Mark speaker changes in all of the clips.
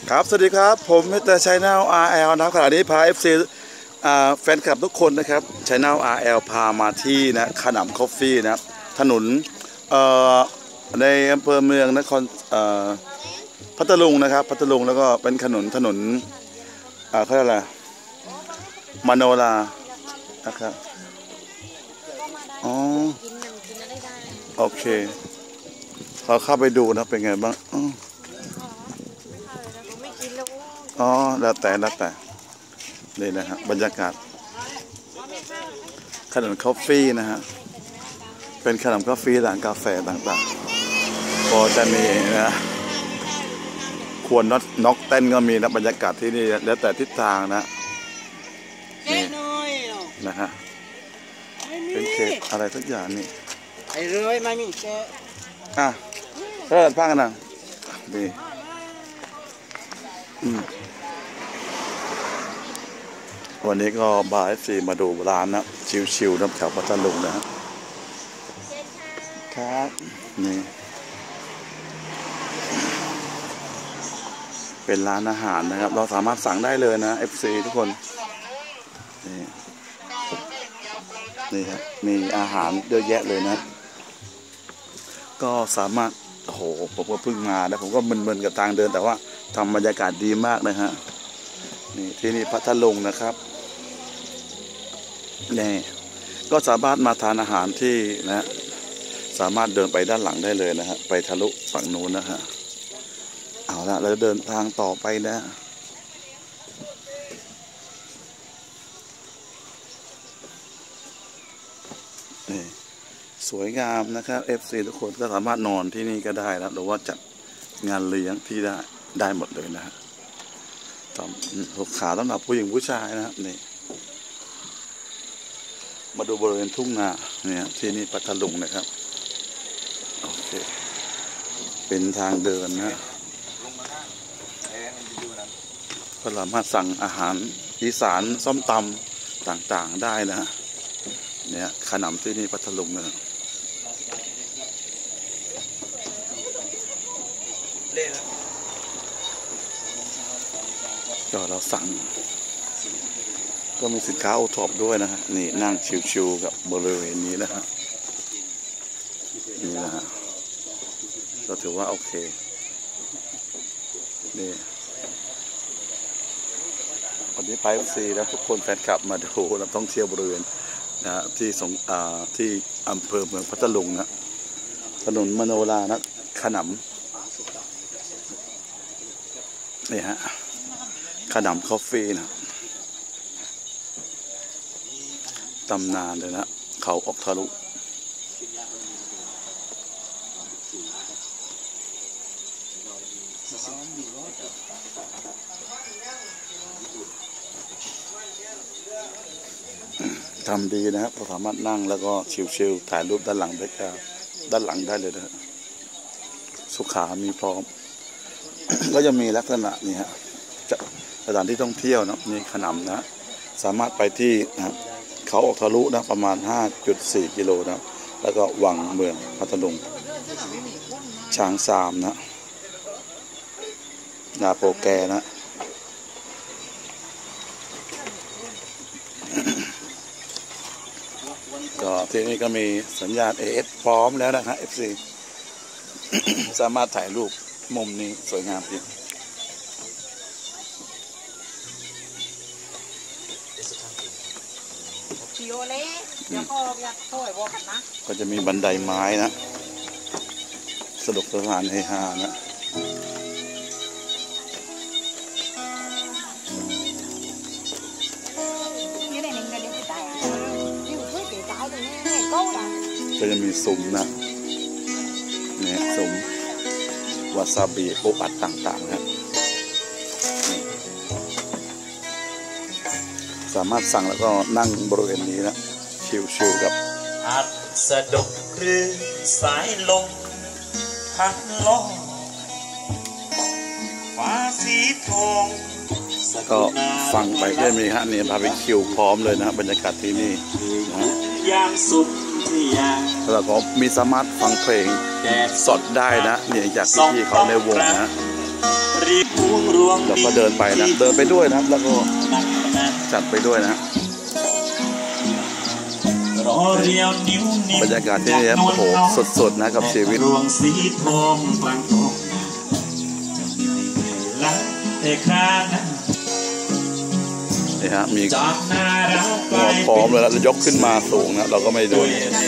Speaker 1: ครับสวัสดีครับผมมิสเตอร์ชัยนา RL นะครับขณะนี้พา FC แฟนคลับทุกคนนะครับชัยนา RL พามาที่นะขนำคอฟฟี่นะถนนในอำเภอเมืองนครพัทลุงนะครับพัทลุงแล้วก็เป็นถนนเขาเรียกอะไรมโนรานะครับอ๋อโอเคเราเข้าไปดูนะเป็นไงบ้างอ๋อแล้วแต่นี่นะฮะบรรยากาศขนมคอฟฟี่นะฮะเป็นขนมคอฟฟี่ร้านกาแฟต่างๆก็จะมีนะควรน็อกเต้นก็มีนะบรรยากาศที่นี่แล้วแต่ทิศทางนะนี่นะฮะเป็นเขตอะไรสักอย่างนี่
Speaker 2: ไอ้เรื่อยไม่มีแก
Speaker 1: เริ่มพังกันนะดีวันนี้ก็บายสีมาดูร้านนะชิวๆน้ำแถวพัทลุงนะครับนี่เป็นร้านอาหารนะครับเราสามารถสั่งได้เลยนะ FC ทุกคนนี่ครับมีอาหารเยอะแยะเลยนะก็สามารถโอ้โหผมก็เพิ่งมานะผมก็มึนๆกับทางเดินแต่ว่าทำบรรยากาศดีมากนะฮะนี่ที่นี่พัทลุงนะครับนี่ก็สามารถมาทานอาหารที่นะสามารถเดินไปด้านหลังได้เลยนะฮะไปทะลุฝั่งนู้นนะฮะเอาละเราเดินทางต่อไปนะนี่สวยงามนะครับ FC ทุกคนก็สามารถนอนที่นี่ก็ได้นะหรือว่าจัดงานเลี้ยงที่ได้หมดเลยนะฮะทุกขาสำหรับผู้หญิงผู้ชายนะครับนี่มาดูบริเวณทุ่งนาเนี่ยที่นี่พัทลุงนะครับโอเคเป็นทางเดินนะก็สามารถสั่งอาหารอีสานส้มตำต่างๆได้นะเนี่ยขนมที่นี่พัทลุงนะก็เราสั่งก็มีสินค้าโอท็อปด้วยนะฮะนี่นั่งชิวๆกับบริเวณนี้นะฮะนี่นะฮะก็ถือว่าโอเคนี่วันนี้ไปFCแล้วทุกคนแฟนคลับมาดูนักท่องเที่ยวบริเวณนะที่อำเภอเมืองพัทลุงนะถนนมโนรานะขนำนี่ฮะขนำคอฟฟี่นะตำนานเลยนะเขาออกทะลุทำดีนะครับเราสามารถนั่งแล้วก็ชิวๆถ่ายรูปด้านหลังได้เลยนะสุขามีพร้อม ก็จะมีลักษณะนี่ฮะสถานที่ท่องเที่ยวนะมีขนำนะสามารถไปที่นะเขาออกทะลุนะประมาณ 5.4 กิโลนะแล้วก็วังเมืองพัทลุงช้างซามนะนาโปแกนะก็ที่นี่ก็มีสัญญาณ AS พร้อมแล้วนะฮะ FC สามารถถ่ายรูปมุมนี้สวยงามจริงก็จะมีบันไดไม้นะสนุกสนานเฮฮานะก็จะมีซุ้มนะเนี่ยซุ้มวาซาบิปูอัดต่างๆนะสามารถสั่งแล้วก็นั่งบริเวณนี้นะชิวๆกับ
Speaker 3: อัดสะดกหรือสายลมพัดลมฟ้าสีทอง
Speaker 1: ก็ฟังไปก็มีฮะนี่บาร์บีคิวพร้อมเลยนะบรรยากาศที่นี่นะ
Speaker 3: อย่างสุด
Speaker 1: แล้วก็มีสามารถฟังเพลงสดได้นะเนี่ยจากที่เขาในวงนะ
Speaker 3: รีบพุ่งรวง
Speaker 1: เราก็เดินไปนะเดินไปด้วยนะแล้วก็
Speaker 3: นักนะ
Speaker 1: จัดไปด้วยนะ
Speaker 3: รอเรียวนิ้วนิ้ว
Speaker 1: บรรยากาศที่นี่โอ้โหสดๆนะกับชีวิต
Speaker 3: รวงสีทองกลางทองจะมีเวลาแต่ครานั้น
Speaker 1: นี่ฮะมี
Speaker 3: จากน่ารักก
Speaker 1: หั
Speaker 3: ลา
Speaker 1: วย พร้อมเลยแล้วยกขึ้นมาสูงนะเราก็ไม่ดู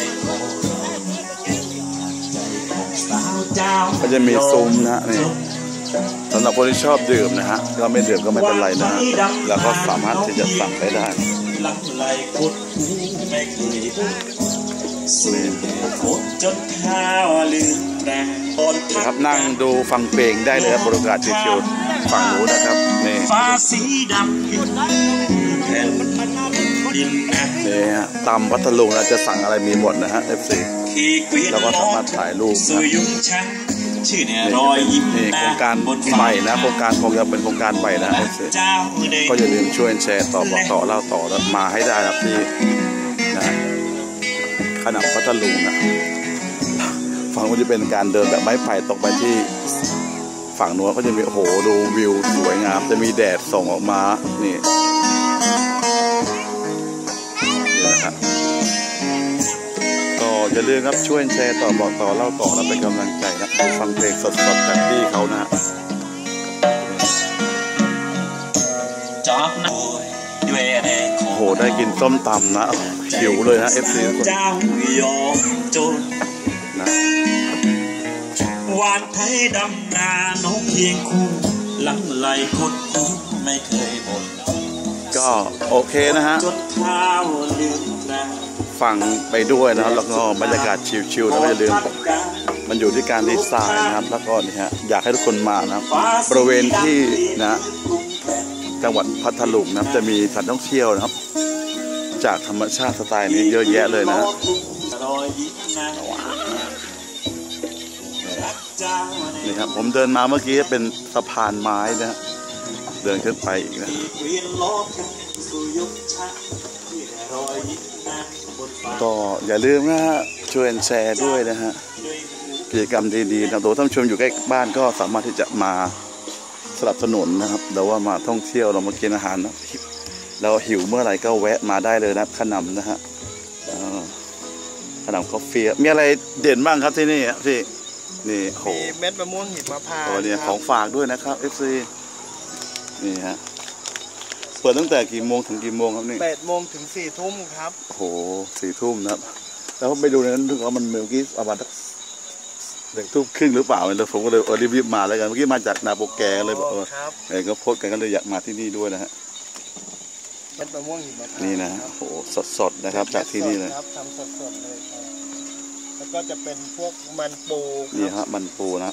Speaker 1: ก็จะมีซุ้มนะนี่สำหรับคนที่ชอบดื่มนะฮะก็ไม่ดื่มก็ไม่เป็นไรนะฮะแล้วก็สามารถที่จะสั่งไปได้
Speaker 3: หลังไหลกดหูไม่เคยสูดฝนจนเท้าลืมแรงตอน
Speaker 1: นะครับนั่งดูฟังเพลงได้เลยครับบรรยากาศชิวๆฝั่งนู้นนะครับนี่
Speaker 3: ฟ้าสีดำแผ่นดินนะ
Speaker 1: นี่ฮะตำพัทลุงเราจะสั่งอะไรมีหมดนะฮะ FC
Speaker 3: ขี่เกวียน
Speaker 1: แล้วก็สามารถถ่ายรูป
Speaker 3: สุ
Speaker 1: นะ
Speaker 3: ยุงชันชื่อเนี่ยรอยยิ้ม
Speaker 1: นี่โครงการใหม่นะโครงการคงจะเป็นโครงการใหม่นะ FC
Speaker 3: เจ้าเด
Speaker 1: ก็อย่าลืมช่วยแชร์ต่อบอกต่อเล่าต่อแล้วมาให้ได้ครับที่นะขนมพัทลุงนะฝั่งนู้นจะเป็นการเดินแบบไม้ไผ่ตกไปที่ฝั่งนู้นก็จะมีโอ้โหดูวิวสวยงามจะมีแดดส่องออกมานี่นะครับก็อย่าลืมครับช่วยแชร์ต่อบอกต่อเล่าต่อแล้วเป็นกำลังใจนะดูฟังเพลงสดๆจากพี่เขานะ
Speaker 3: จอกนะด้วยแรงข
Speaker 1: โอ้
Speaker 3: อง
Speaker 1: โหได้กินส้มตำนะหิวเลยนะ FC ทุกคน
Speaker 3: เจ้ายอมจน
Speaker 1: นะ
Speaker 3: วานไทยดำนาน้องเพียงคู่หลังไหลคดหูไม่เคยบ่น
Speaker 1: ก็โอเคนะฮะ
Speaker 3: จนเท้าลืมแรง
Speaker 1: ฟังไปด้วยนะครับแล้วก็บรรยากาศชิลๆนะไม่อย่าลืมมันอยู่ที่การดีไซน์นะครับแล้วก็นี่ฮะอยากให้ทุกคนมานะครับบริเวณที่นะจังหวัดพัทลุงนะครับจะมีสถานท่องเที่ยวนะครับจากธรรมชาติสไตล์นี้เยอะแยะเลยนะ
Speaker 3: รอยยิ้มนะรักเจ้า
Speaker 1: นี่ครับผมเดินมาเมื่อกี้เป็นสะพานไม้นะเดินขึ้นไปอีกนะ
Speaker 3: เวียนล้อกันสู่ยุคชาที่รอยยิ้มนะบนฟ้า
Speaker 1: ก็อย่าลืมนะฮะช่วยแชร์ด้วยนะฮะกิจกรรมดีๆนะตัวท่านผู้ชมอยู่ใกล้บ้านก็สามารถที่จะมาสนับสนุนนะครับเราว่ามาท่องเที่ยวเรามากินอาหารนะเราหิวเมื่อไหร่ก็แวะมาได้เลยนะขนมนะฮะขนมกาแฟมีอะไรเด่นบ้างครับที่นี่พี่นี่โห
Speaker 2: มีเม็ดมะม่วงหิมพานต์
Speaker 1: ตัวนี้
Speaker 2: ค
Speaker 1: ข
Speaker 2: รั
Speaker 1: อบ งฝากด้วยนะครับ FC นี่ฮะเปิดตั้งแต่กี่โมงถึงกี่โมงครับนี่
Speaker 2: 8 โมงถึง 4 ทุ่มครับ
Speaker 1: โอ้โห4 ทุ่มนะครับแล้วผมไปดูในนั้นดูว่ามันเมื่อกี้ประมาณสัก1 ทุ่มครึ่งหรือเปล่าแล้วผมก็เลยรีบมาแล้วกันเมื่อกี้มาจากนาโปแกเลยบอก
Speaker 2: ครับ
Speaker 1: ก็โพสต์กันก็เลยอยากมาที่นี่ด้วยนะฮะ
Speaker 2: เม็ดมะม่วงหิมพานต์
Speaker 1: นี่นะ
Speaker 2: ครับ
Speaker 1: โอ้โหสดๆนะครับจากที่นี่เลย
Speaker 2: ครับทำสดๆเลยครับแล้วก็จะเป็นพวกมันปูค
Speaker 1: นี่
Speaker 2: รับ
Speaker 1: ฮะมันปูนะ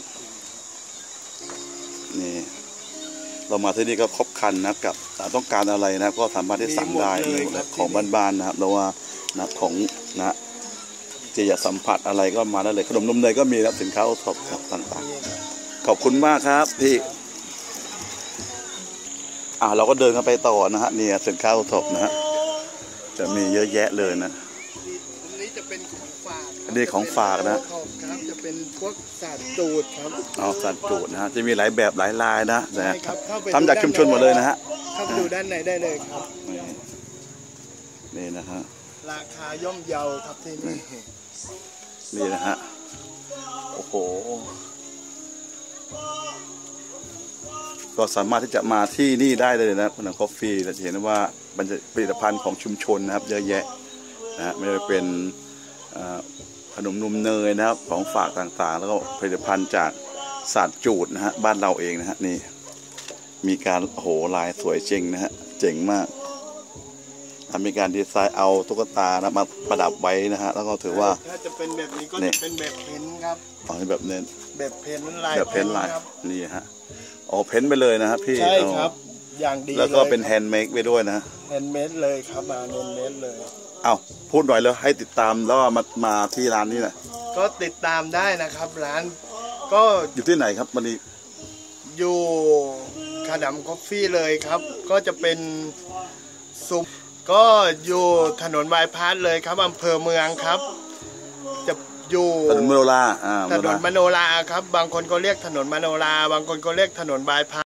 Speaker 1: นี่เรามาที่นี่ก็ครบครันนะกับต้องการอะไรนะก็สามารถที่สั่งได้มีหมดเลยของบ้านๆนะครับแล้วว่านะของนะจะอยากสัมผัสอะไรก็มาได้เลยขนมนมเนยก็มีนะสินค้าโอท็อปต่างๆขอบคุณมากครับพี่เราก็เดินกันไปต่อนะฮะนี่สินค้าโอท็อปนะฮะจะมีเยอะแยะเลยนะ
Speaker 2: อันนี้จะเป็นของฝากครับ
Speaker 1: อันนี้ของฝากนะ
Speaker 2: ครับจะเป็นพวกสัตว์ตูดครับ
Speaker 1: สัตว์จูดนะฮะจะมีหลายแบบหลายลายนะ
Speaker 2: ใช่ครับเข้าไป
Speaker 1: ทำจากชุมชนหมดเลยนะฮะ
Speaker 2: เข้าไปดูด้านในได้เลยครับ
Speaker 1: นี่นะฮะ
Speaker 2: ราคาย่อมเยาครับที่นี่
Speaker 1: นี่นะฮะโอ้โหก็สามารถที่จะมาที่นี่ได้เลยนะขนมกาแฟเราจะเห็นว่ามันจะผลิตภัณฑ์ของชุมชนนะครับเยอะแยะนะฮะไม่ว่าเป็นขนมนมเนยนะครับของฝากต่างๆ แล้วก็ผลิตภัณฑ์จากสัตว์จูดนะฮะบ้านเราเองนะฮะนี่มีการโหลายสวยจริงนะฮะเจ๋งมากมีการดีไซน์เอาตุ๊กตานะมาประดับไว้นะฮะแล้วก็ถือว่า
Speaker 2: ถ้าจะเป็นแบบนี้ก็
Speaker 1: นี่
Speaker 2: จะเป็นแบบเพ้นท์ครับ
Speaker 1: แบบเน้น
Speaker 2: แบบเพ้นท์ลาย
Speaker 1: แบบเพ้นท์ลาย
Speaker 2: ครับ
Speaker 1: นี่ฮะเพ้นท์ไปเลยนะครับพี่
Speaker 2: ใช่ครับอย่างดี
Speaker 1: แล้วก็เป็น
Speaker 2: ลย
Speaker 1: แฮนด์เมดไปด้วยนะ
Speaker 2: แฮนด์เมดเลยครับมาแฮนด์เมดเลย
Speaker 1: พูดหน่อยแล้วให้ติดตามแล้วมาที่ร้านนี้นะ
Speaker 2: ก็ติดตามได้นะครับร้านก็
Speaker 1: อยู่ที่ไหนครับวันนี้
Speaker 2: อยู่ขนมคอฟฟี่เลยครับ ก็จะเป็นซุปก็อยู่ถนนบายพาสเลยครับอำเภอเมืองครับ จะอยู่
Speaker 1: ถนนมโนรา
Speaker 2: ถนนมโนราครับ บางคนก็เรียกถนนมโนราบางคนก็เรียกถนนบายพาส